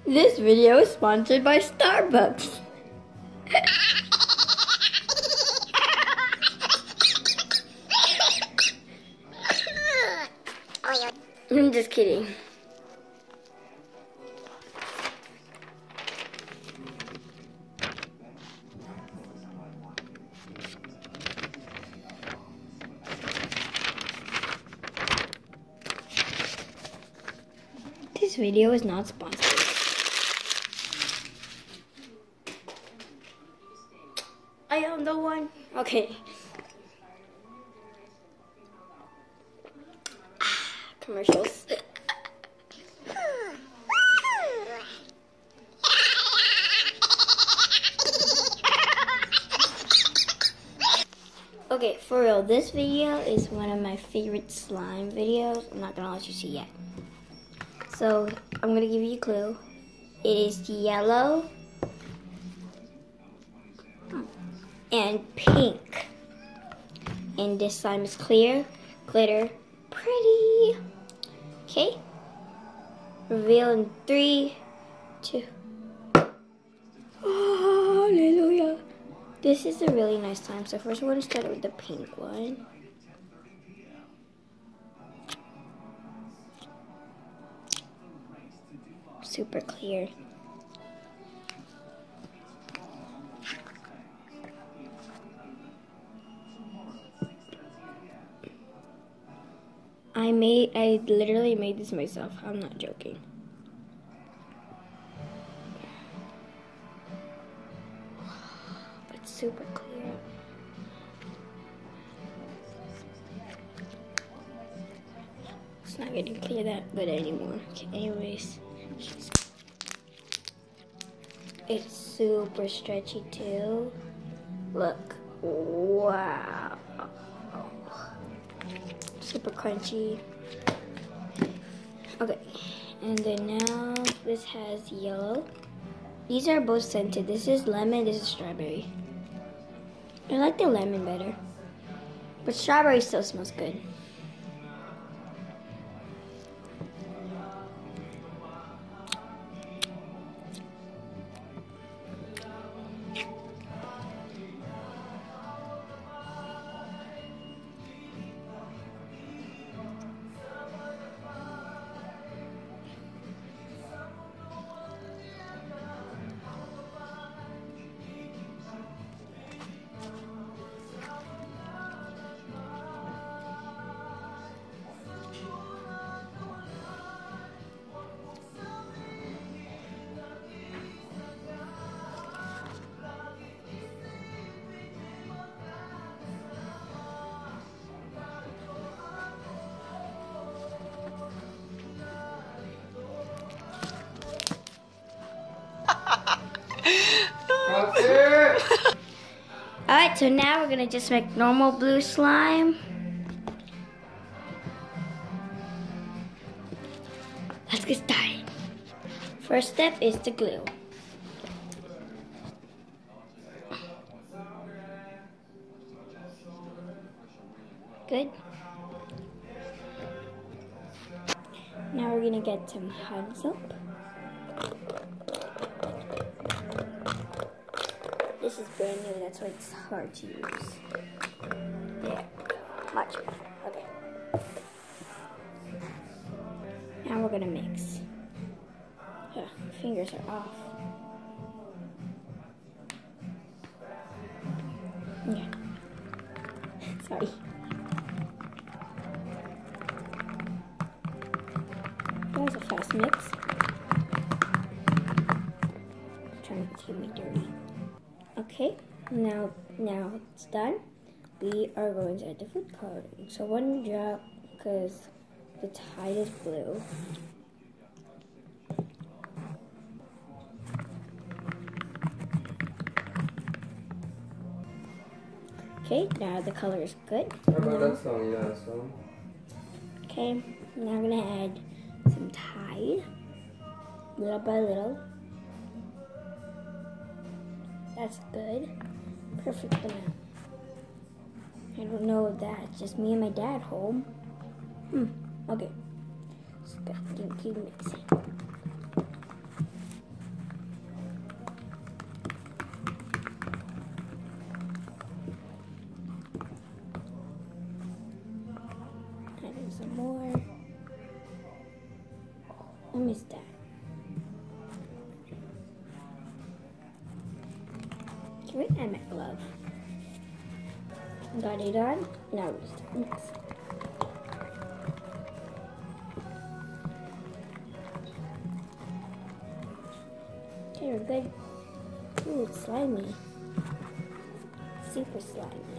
This video is sponsored by Starbucks. I'm just kidding. This video is not sponsored. I am the one. Okay. Commercials. Okay, for real, this video is one of my favorite slime videos. I'm not gonna let you see yet. So, I'm gonna give you a clue. It is yellow and pink. And this slime is clear, glitter, pretty. Okay? Reveal in 3, 2. Oh, hallelujah. This is a really nice slime. So first we're going to start with the pink one. Super clear. I literally made this myself. I'm not joking. It's super clear. It's not getting clear that good anymore. Okay, anyways. It's super stretchy too. Look. Wow. Super crunchy. Okay. And then now this has yellow. These are both scented. This is lemon, this is strawberry. I like the lemon better. But strawberry still smells good. Alright, so now we're gonna just make normal blue slime. Let's get started. First step is the glue. Good. Now we're gonna get some hand soap. This is brand new, that's why it's hard to use. There, much better. Okay. Now we're gonna mix. My fingers are off. Yeah. Sorry. That was a fast mix. Trying to keep me dirty. Okay, now it's done. We are going to add the food coloring. So 1 drop because the tide is blue. Okay, now the color is good. Okay, now I'm gonna add some Tide, little by little. That's good. Perfect amount. I don't know if that's just me and my dad home. Okay. Just keep mixing. Where did my glove? Got it on. Now it's done. Okay, we're good. Ooh, it's slimy. Super slimy.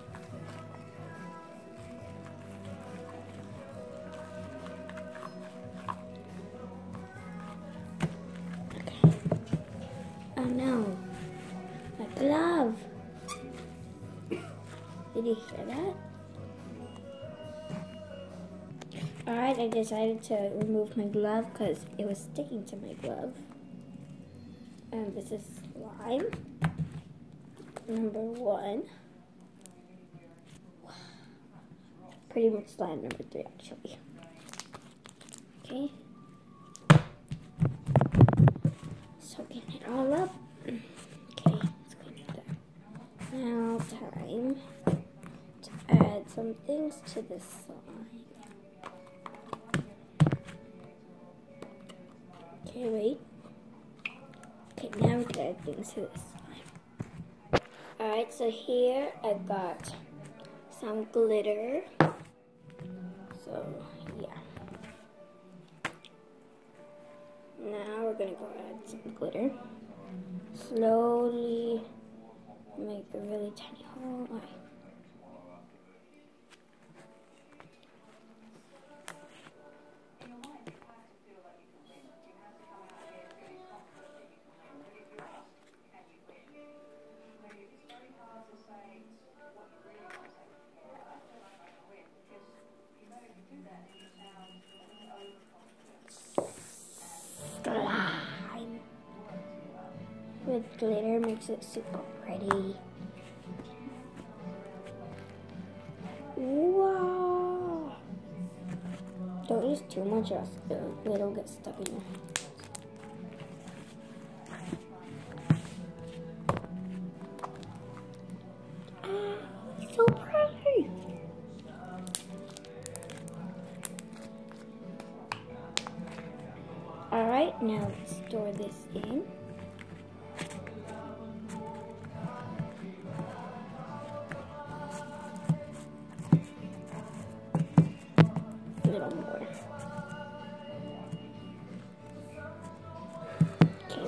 Okay. Oh no. My glove. Did you hear that? Alright, I decided to remove my glove because it was sticking to my glove. And this is slime. Number 1. Pretty much slime number 3 actually. Okay. Soaking it all up. Okay, let's clean it up. Now time to add some things to this slime. Okay, wait. Okay, now we can add things to this slime. Alright, so here I've got some glitter. So, yeah. Now we're gonna go add some glitter. Slowly make a really tiny hole. Alright. Slime with glitter makes it super pretty. Wow! Don't use too much or else it'll get stuck in your hand. So pretty! Alright, now let's store this in. A little more. Okay.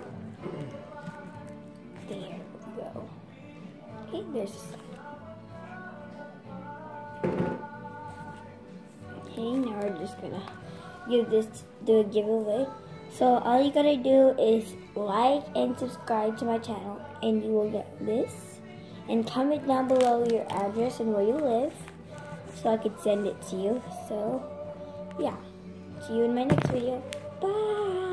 There we go. Okay, there's. Okay, now we're just gonna do a giveaway. So all you gotta do is like and subscribe to my channel and you will get this. And comment down below your address and where you live so I could send it to you. So yeah, see you in my next video. Bye!